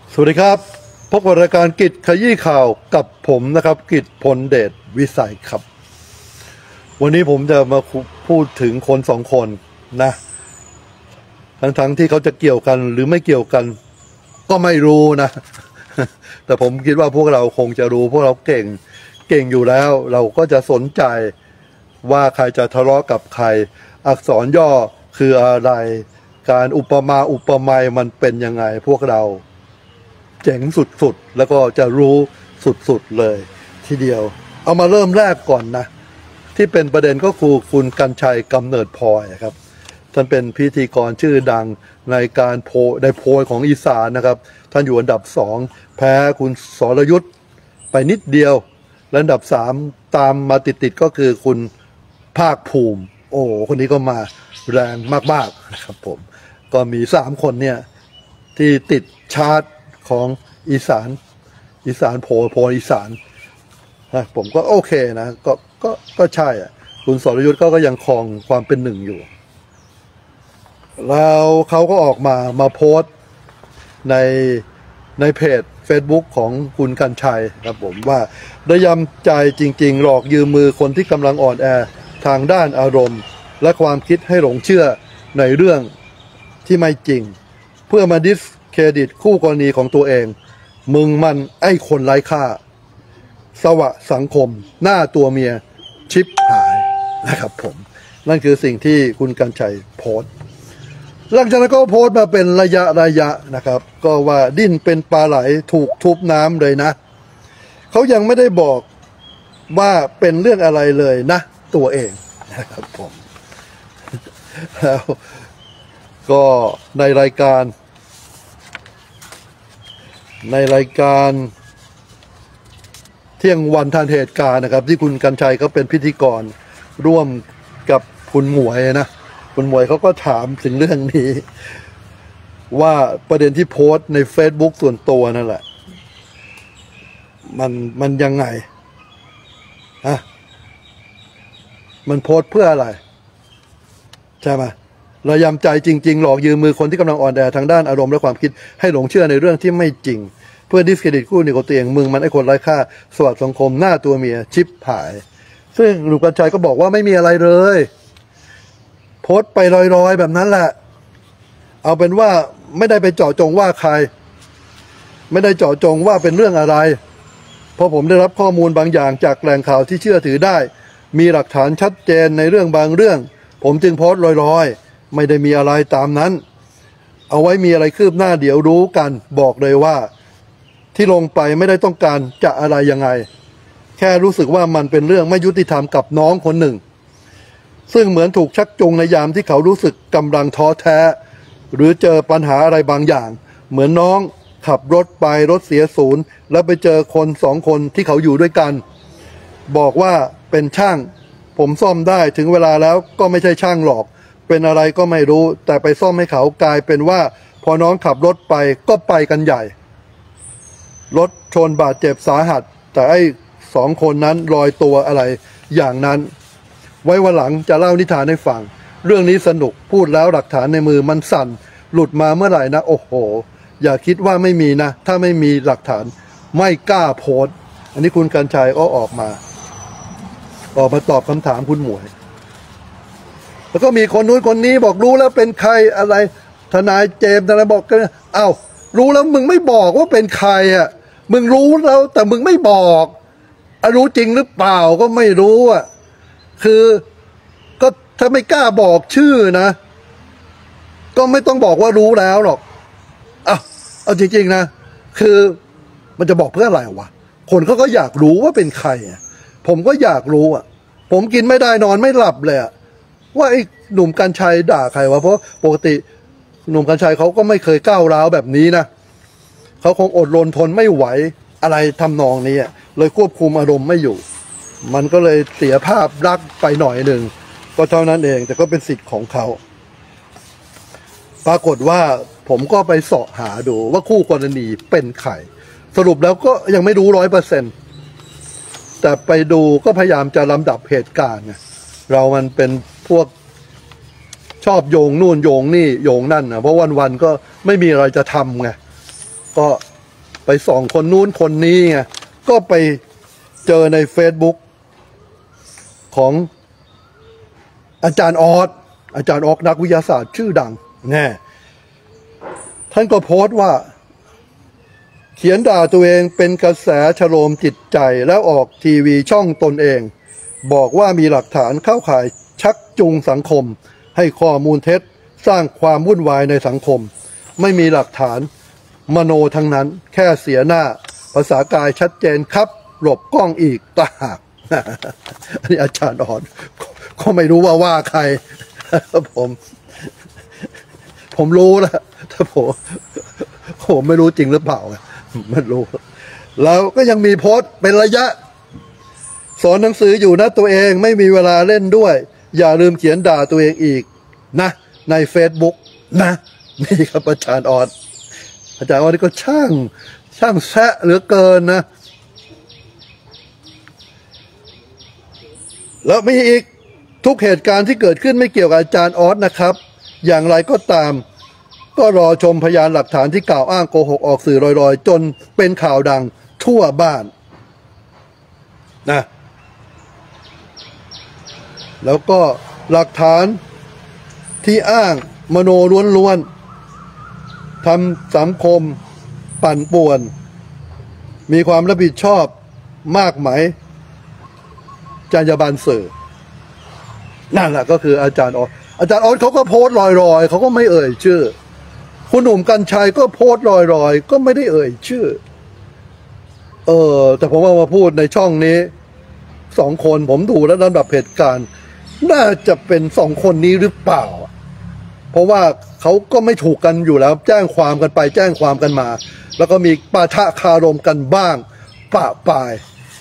สวัสดีครับพบกับรายการกิจขยี้ข่าวกับผมนะครับกิจพลเดชวิสัยครับวันนี้ผมจะมาพูดถึงคนสองคนนะทั้งที่เขาจะเกี่ยวกันหรือไม่เกี่ยวกันก็ไม่รู้นะแต่ผมคิดว่าพวกเราคงจะรู้พวกเราเก่งอยู่แล้วเราก็จะสนใจว่าใครจะทะเลาะกับใครอักษรย่อคืออะไรการอุปมาอุปไมยมันเป็นยังไงพวกเราเจ๋งสุดๆแล้วก็จะรู้สุดๆเลยทีเดียวเอามาเริ่มแรกก่อนนะที่เป็นประเด็นก็คือคุณกรรชัยกำเนิดพลอยครับท่านเป็นพิธีกรชื่อดังในการโพลของอีสานนะครับท่านอยู่อันดับ2แพ้คุณสรยุทธไปนิดเดียวและอันดับ3ตามมาติดก็คือคุณภาคภูมิโอ้คนนี้ก็มาแรงมากๆนะครับผมก็มี3คนเนี่ยที่ติดชาร์ตของอีสานโพลอีสานนะผมก็โอเคนะก็ใช่อ่ะคุณสรยุทธก็ยังครองความเป็นหนึ่งอยู่แล้วเขาก็ออกมาโพสต์ในเพจ Facebook ของคุณกรรชัยครับผมว่าได้ยำใจจริงๆหลอกยืมมือคนที่กำลังอ่อนแอทางด้านอารมณ์และความคิดให้หลงเชื่อในเรื่องที่ไม่จริงเพื่อมาดิสเครดิตคู่กรณีของตัวเองมึงมันไอ้คนไร้ค่าสวะสังคมหน้าตัวเมียชิปหายนะครับผมนั่นคือสิ่งที่คุณกรรชัยโพสต์หลังจากนั้นก็โพสต์มาเป็นระยะนะครับก็ว่าดิ้นเป็นปลาไหลถูกทุบน้ำเลยนะเขายังไม่ได้บอกว่าเป็นเรื่องอะไรเลยนะตัวเองนะครับผมแล้วก็ในรายการเที่ยงวันทันเหตุการณ์นะครับที่คุณกรรชัยเขาเป็นพิธีกรร่วมกับคุณหมวยนะคุณหมวยเขาก็ถามถึงเรื่องนี้ว่าประเด็นที่โพสต์ใน Facebook ส่วนตัวนั่นแหละมันยังไงมันโพสต์เพื่ออะไรใช่ไหมเรายำใจจริงๆหลอกยืมมือคนที่กำลังอ่อนแอทางด้านอารมณ์และความคิดให้หลงเชื่อในเรื่องที่ไม่จริงเพื่อดิสเครดิตคู่นี้ของตัวเองมึงมันไอ้คนไร้ค่าสวัสดิ์สังคมหน้าตัวเมียชิปหายซึ่งลูกกรรชัยก็บอกว่าไม่มีอะไรเลยโพสต์ไปลอยๆแบบนั้นแหละเอาเป็นว่าไม่ได้ไปเจาะจงว่าใครไม่ได้เจาะจงว่าเป็นเรื่องอะไรเพราะผมได้รับข้อมูลบางอย่างจากแหล่งข่าวที่เชื่อถือได้มีหลักฐานชัดเจนในเรื่องบางเรื่องผมจึงโพสต์ลอยๆไม่ได้มีอะไรตามนั้นเอาไว้มีอะไรคืบหน้าเดี๋ยวรู้กันบอกเลยว่าที่ลงไปไม่ได้ต้องการจะอะไรยังไงแค่รู้สึกว่ามันเป็นเรื่องไม่ยุติธรรมกับน้องคนหนึ่งซึ่งเหมือนถูกชักจูงในยามที่เขารู้สึกกำลังท้อแท้หรือเจอปัญหาอะไรบางอย่างเหมือนน้องขับรถไปรถเสียศูนย์แล้วไปเจอคน2 คนที่เขาอยู่ด้วยกันบอกว่าเป็นช่างผมซ่อมได้ถึงเวลาแล้วก็ไม่ใช่ช่างหรอกเป็นอะไรก็ไม่รู้แต่ไปซ่อมให้เขากลายเป็นว่าพอน้องขับรถไปก็ไปกันใหญ่รถชนบาดเจ็บสาหัสแต่ไอ้2 คนนั้นลอยตัวอะไรอย่างนั้นไว้วันหลังจะเล่านิทานให้ฟังเรื่องนี้สนุกพูดแล้วหลักฐานในมือมันสั่นหลุดมาเมื่อไหร่นะโอ้โหอย่าคิดว่าไม่มีนะถ้าไม่มีหลักฐานไม่กล้าโพสต์อันนี้คุณกรรชัยก็ออกมาตอบคำถามคุณหมวยแล้วก็มีคนนู้นคนนี้บอกรู้แล้วเป็นใครอะไรทนายเจมส์ทนายบอกกันอ้าวรู้แล้วมึงไม่บอกว่าเป็นใครอ่ะมึงรู้แล้วแต่มึงไม่บอกรู้จริงหรือเปล่าก็ไม่รู้อ่ะคือก็ถ้าไม่กล้าบอกชื่อนะก็ไม่ต้องบอกว่ารู้แล้วหรอกเอาจริงๆนะคือมันจะบอกเพื่ออะไรวะคนเขาก็อยากรู้ว่าเป็นใครอ่ะผมก็อยากรู้อ่ะผมกินไม่ได้นอนไม่หลับเลยอ่ะว่าไอ้หนุ่มกรรชัยด่าใครวะเพราะปกติหนุ่มกรรชัยเขาก็ไม่เคยก้าวร้าวแบบนี้นะเขาคงอดรนทนไม่ไหวอะไรทำนองนี้เลยควบคุมอารมณ์ไม่อยู่มันก็เลยเสียภาพลักษณ์ไปหน่อยหนึ่งก็เท่านั้นเองแต่ก็เป็นสิทธิ์ของเขาปรากฏว่าผมก็ไปเสาะหาดูว่าคู่กรณีเป็นใครสรุปแล้วก็ยังไม่รู้ 100%แต่ไปดูก็พยายามจะลำดับเหตุการณ์เรามันเป็นพวกชอบโยงนู่นโยงนี่โยงนั่นนะเพราะวันๆก็ไม่มีอะไรจะทำไงก็ไปส่องคนนู้นคนนี้ไงก็ไปเจอใน Facebook ของอาจารย์ออสนักวิทยาศาสตร์ชื่อดังแน่ท่านก็โพสต์ว่าเขียนด่าตัวเองเป็นกระแสชโลมจิตใจแล้วออกทีวีช่องตนเองบอกว่ามีหลักฐานเข้าข่ายชักจูงสังคมให้ข้อมูลเท็จสร้างความวุ่นวายในสังคมไม่มีหลักฐานมโนทั้งนั้นแค่เสียหน้าภาษากายชัดเจนครับหลบกล้องอีกตาหากอันนี้อาจารย์อ่อนก็ไม่รู้ว่าใครผมรู้แล้วถ้าผมไม่รู้จริงหรือเปล่าไม่รู้แล้วก็ยังมีโพสต์เป็นระยะสอนหนังสืออยู่นะตัวเองไม่มีเวลาเล่นด้วยอย่าลืมเขียนด่าตัวเองอีกนะใน Facebook นะนี่ครับอาจารย์ออดนี่ก็ช่างแซะเหลือเกินนะแล้วมีอีกทุกเหตุการณ์ที่เกิดขึ้นไม่เกี่ยวกับอาจารย์ออสนะครับอย่างไรก็ตามก็รอชมพยานหลักฐานที่กล่าวอ้างโกหกออกสื่อลอยๆจนเป็นข่าวดังทั่วบ้านนะแล้วก็หลักฐานที่อ้างมโนล้วนๆทำสังคมปั่นป่วนมีความรับผิดชอบมากไหมจรรยาบรรณสื่อนั่นแหละก็คืออาจารย์ออสเขาก็โพสต์ลอยๆเขาก็ไม่เอ่ยชื่อคุณหนุ่มกรรชัยก็โพสต์ลอยๆก็ไม่ได้เอ่ยชื่อแต่ผมเอามาพูดในช่องนี้2 คนผมดูแล้วลำดับเหตุการณ์น่าจะเป็น2 คนนี้หรือเปล่าเพราะว่าเขาก็ไม่ถูกกันอยู่แล้วแจ้งความกันไปแจ้งความกันมาแล้วก็มีปะทะคารมกันบ้างปะปาย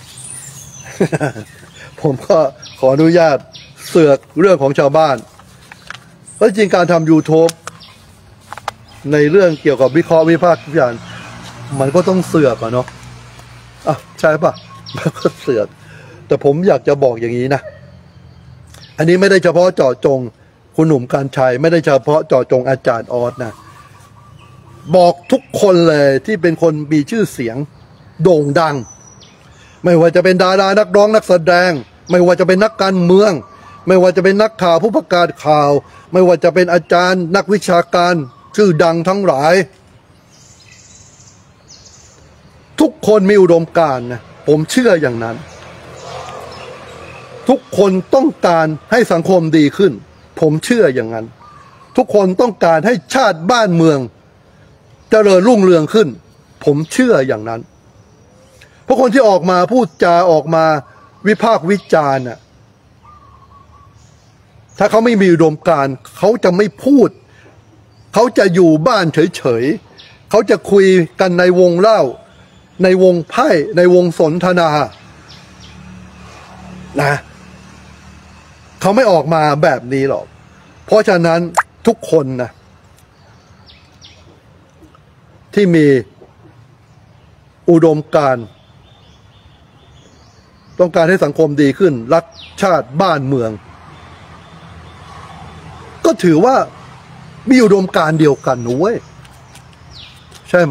ผมก็ขออนุญาตเสือกเรื่องของชาวบ้านเพราะจริงการทำ YouTube ในเรื่องเกี่ยวกับวิเคราะห์วิพากษ์วิจารณ์มันก็ต้องเสือกอะเนาะใช่ปะมันก็เสือกแต่ผมอยากจะบอกอย่างนี้นะอันนี้ไม่ได้เฉพาะเจาะจงคุณหนุ่มกรรชัยไม่ได้เฉพาะเจาะจงอาจารย์ออสนะบอกทุกคนเลยที่เป็นคนมีชื่อเสียงโด่งดังไม่ว่าจะเป็นดารานักร้องนักแสดงไม่ว่าจะเป็นนักการเมืองไม่ว่าจะเป็นนักข่าวผู้ประกาศข่าวไม่ว่าจะเป็นอาจารย์นักวิชาการชื่อดังทั้งหลายทุกคนมีอุดมการณ์นะผมเชื่ออย่างนั้นทุกคนต้องการให้สังคมดีขึ้นผมเชื่ออย่างนั้นทุกคนต้องการให้ชาติบ้านเมืองเจริญรุ่งเรืองขึ้นผมเชื่ออย่างนั้นเพราะคนที่ออกมาพูดจาออกมาวิพากษ์วิจารณ์น่ะถ้าเขาไม่มีอุดมการณ์เขาจะไม่พูดเขาจะอยู่บ้านเฉยๆเขาจะคุยกันในวงเล่าในวงไพ่ในวงสนทนานะเขาไม่ออกมาแบบนี้หรอกเพราะฉะนั้นทุกคนนะที่มีอุดมการณ์ต้องการให้สังคมดีขึ้นรักชาติบ้านเมืองก็ถือว่ามีอุดมการณ์เดียวกันนะเว้ยใช่ไหม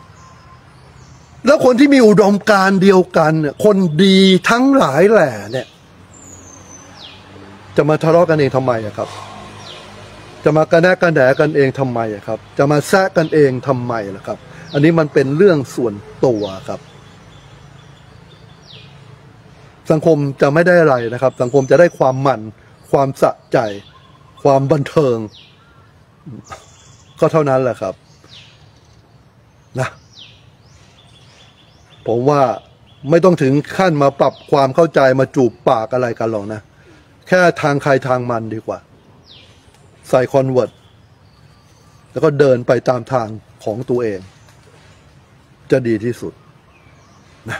แล้วคนที่มีอุดมการณ์เดียวกันเนี่ยคนดีทั้งหลายแหล่เนี่ยจะมาทะเลาะกันเองทำไมครับจะมากระแนะกระแหนกันเองทำไมครับจะมาแซะกันเองทำไมล่ะครับอันนี้มันเป็นเรื่องส่วนตัวครับสังคมจะไม่ได้อะไรนะครับสังคมจะได้ความมันความสะใจความบันเทิงก็เท่านั้นแหละครับนะผมว่าไม่ต้องถึงขั้นมาปรับความเข้าใจมาจูบปากอะไรกันหรอกนะแค่ทางใครทางมันดีกว่าใส่คอนเวิร์ตแล้วก็เดินไปตามทางของตัวเองจะดีที่สุดนะ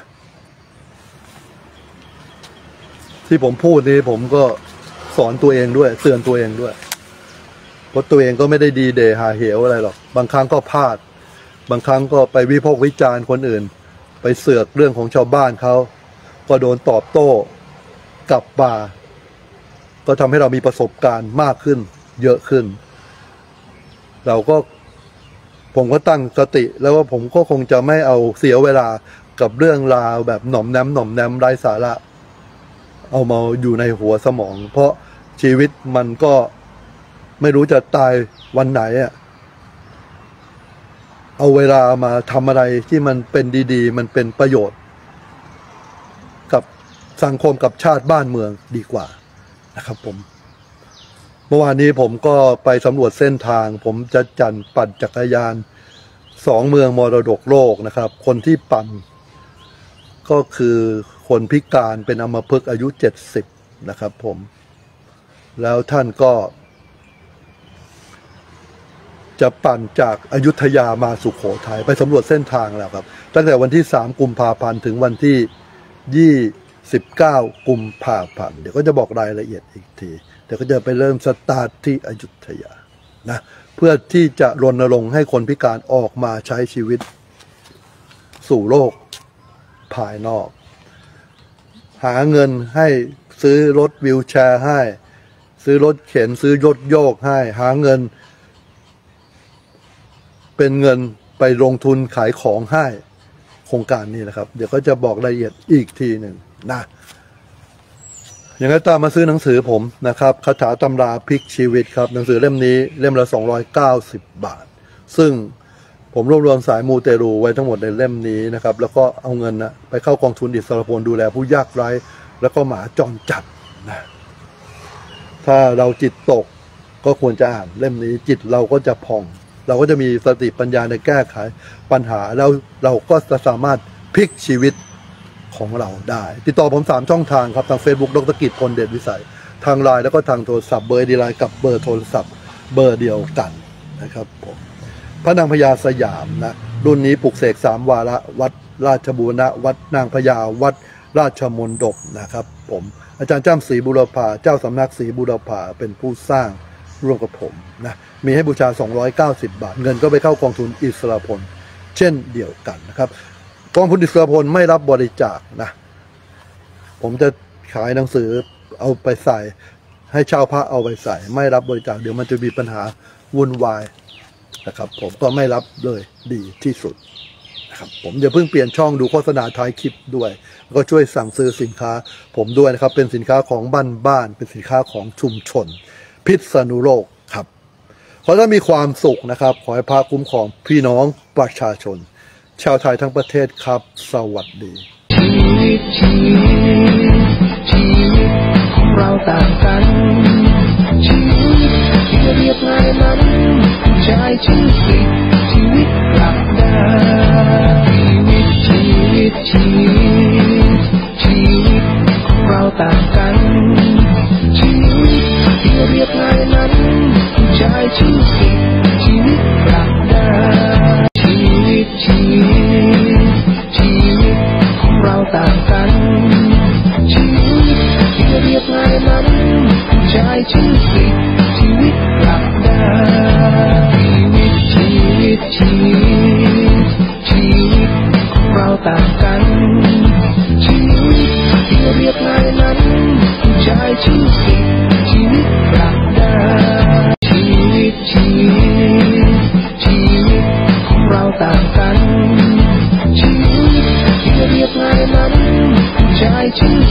ที่ผมพูดนี้ผมก็สอนตัวเองด้วยเตือนตัวเองด้วยเพราะตัวเองก็ไม่ได้ดีเดหาเหวอะไรหรอกบางครั้งก็พลาดบางครั้งก็ไปวิพากษ์วิจารณ์คนอื่นไปเสือกเรื่องของชาวบ้านเขาก็โดนตอบโต้กลับมาก็ทำให้เรามีประสบการณ์มากขึ้นเยอะขึ้นเราก็ผมก็ตั้งสติแล้วว่าผมก็คงจะไม่เอาเสียเวลากับเรื่องราวแบบหน่อมแนมไร้สาระเอามาอยู่ในหัวสมองเพราะชีวิตมันก็ไม่รู้จะตายวันไหนอ่ะเอาเวลามาทำอะไรที่มันเป็นดีๆมันเป็นประโยชน์กับสังคมกับชาติบ้านเมืองดีกว่านะครับผมเมื่อวานนี้ผมก็ไปสำรวจเส้นทางผมจะปั่นจักรยาน2 เมืองมรดกโลกนะครับคนที่ปั่นก็คือคนพิการเป็นอัมพฤกษ์อายุ70นะครับผมแล้วท่านก็จะปั่นจากอยุธยามาสุโขทัยไปสำรวจเส้นทางแล้วครับตั้งแต่วันที่3 กุมภาพันธ์ถึงวันที่29 กุมภาพันธ์เดี๋ยวก็จะบอกรายละเอียดอีกทีเดี๋ยวก็จะไปเริ่มสตาร์ทที่อยุธยานะเพื่อที่จะรณรงค์ให้คนพิการออกมาใช้ชีวิตสู่โลกภายนอกหาเงินให้ซื้อรถวีลแชร์ให้ซื้อรถเข็นซื้อรถโยกให้หาเงินเป็นเงินไปลงทุนขายของให้โครงการนี้นะครับเดี๋ยวก็จะบอกรายละเอียดอีกทีหนึ่งนะอย่างนั้นตามมาซื้อหนังสือผมนะครับคาถาตำราพลิกชีวิตครับหนังสือเล่มนี้เล่มละ290 บาทซึ่งผมรวบรวมสายมูเตลูไว้ทั้งหมดในเล่มนี้นะครับแล้วก็เอาเงินนะไปเข้ากองทุนอิสรพลดูแลผู้ยากไร้แล้วก็หมาจรจัดนะถ้าเราจิตตกก็ควรจะอ่านเล่มนี้จิตเราก็จะผ่องเราก็จะมีสติปัญญาในแก้ไขปัญหาแล้วเราก็จะสามารถพลิกชีวิตของเราได้ติดต่อผม3 ช่องทางครับทาง Facebook ดร.กิจ พลเดชวิสัยทางไลน์แล้วก็ทางโทรศัพท์เบอร์ดีไลน์กับเบอร์โทรศัพท์เบอร์เดียวกันนะครับผมพระนางพญาสยามนะรุ่นนี้ปลุกเสก3 วาระวัดราชบูรณะวัดนางพญาวัดราชมณฑปนะครับผมอาจารย์จ้ำศรีบุรพาเจ้าสำนักศรีบุรพาเป็นผู้สร้างร่วมกับผมนะมีให้บูชา290 บาทเงินก็ไปเข้ากองทุนอิสรพลเช่นเดียวกันนะครับกองทุนอิสรพลไม่รับบริจาคนะผมจะขายหนังสือเอาไปใส่ให้ชาวพระเอาไปใส่ไม่รับบริจาคเดี๋ยวมันจะมีปัญหาวุ่นวายนะครับผมก็ไม่รับเลยดีที่สุดนะครับผมอย่าเพิ่งเปลี่ยนช่องดูโฆษณาท้ายคลิปด้วยก็ช่วยสั่งซื้อสินค้าผมด้วยนะครับเป็นสินค้าของบ้านเป็นสินค้าของชุมชนพิษณุโลกครับขอให้มีความสุขนะครับขอให้พระคุ้มครองพี่น้องประชาชนชาวไทยทั้งประเทศครับสวัสดีชีวิตของเราต่างกันชีวิตที่เรียบง่ายนั้นใจชื่อสิชีวิตหลักดาชีวิตของเราต่างกันชีวิตที่เรียบง่ายนั้นใจชื่อสิชีวิตหลักดาชีวิตของเราต่างกันชีวิตที่เรียบง่ายนั้นใจชื่อสิชีวิตหลักดาชีวิตของเราต่างกันชีวิตที่เรียบง่ายนั้นใจชื่อสิชีวิตหลักดาชีวิตของเราต่างกันชีวิตที่เรียบง่ายนั้นใจชื่อ